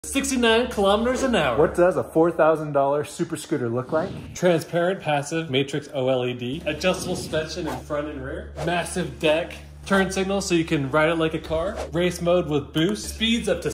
69 kilometers an hour. What does a $4,000 super scooter look like? Transparent passive matrix OLED, adjustable suspension in front and rear, massive deck, turn signal so you can ride it like a car, race mode with boost, speeds up to